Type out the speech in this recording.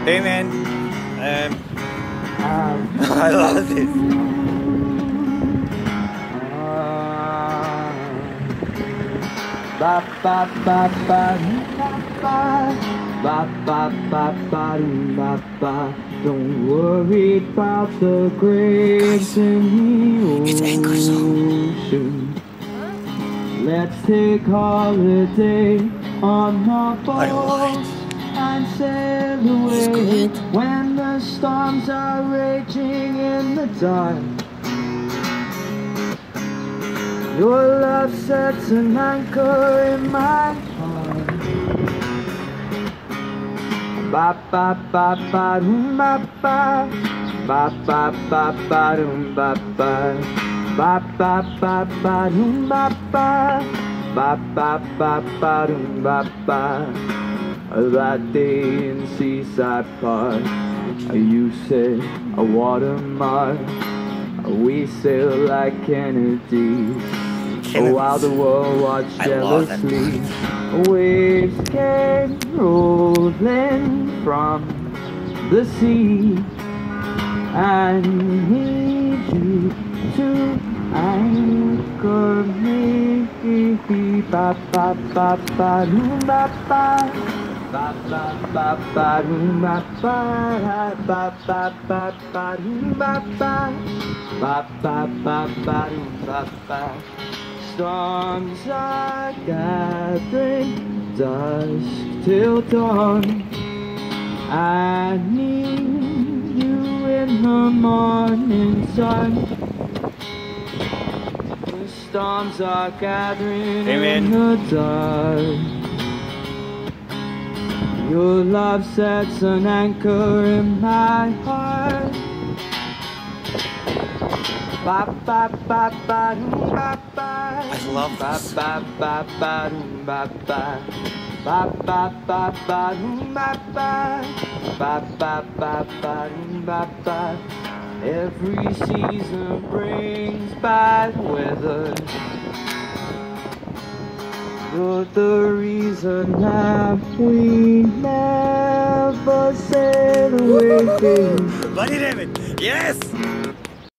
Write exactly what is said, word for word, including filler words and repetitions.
Hey man, um, I love this. Ba ba ba ba ba ba ba ba ba ba ba. Don't worry about the graves in the It's Anchor song. ocean. Let's take holiday on our boat and sail away when the storms are raging in the dark. Your love sets an anchor in my heart. Ba ba ba ba dum ba ba ba ba ba ba dum ba ba ba ba ba ba dum ba ba ba ba ba ba dum ba ba. That day in Seaside Park, you said a watermark. We sail like Kennedy, while the world watched jealously. Waves came rolling from the sea. I need you to anchor me. Ba ba ba ba doo ba ba. Ba ba ba ba doo ba ba. Ba ba ba ba doo ba ba. Ba ba ba ba doo ba ba. Storms are gathering, dusk till dawn. I need you in the morning sun. The storms are gathering Amen. in the dark. Your love sets an anchor in my heart. Ba ba ba ba doo ba ba. I love this. Ba ba ba doo ba ba. Ba ba ba ba doo ba ba. Ba ba ba ba doo ba ba. Every season brings bad weather. You're the reason that we never sail away. Buddy David, yes!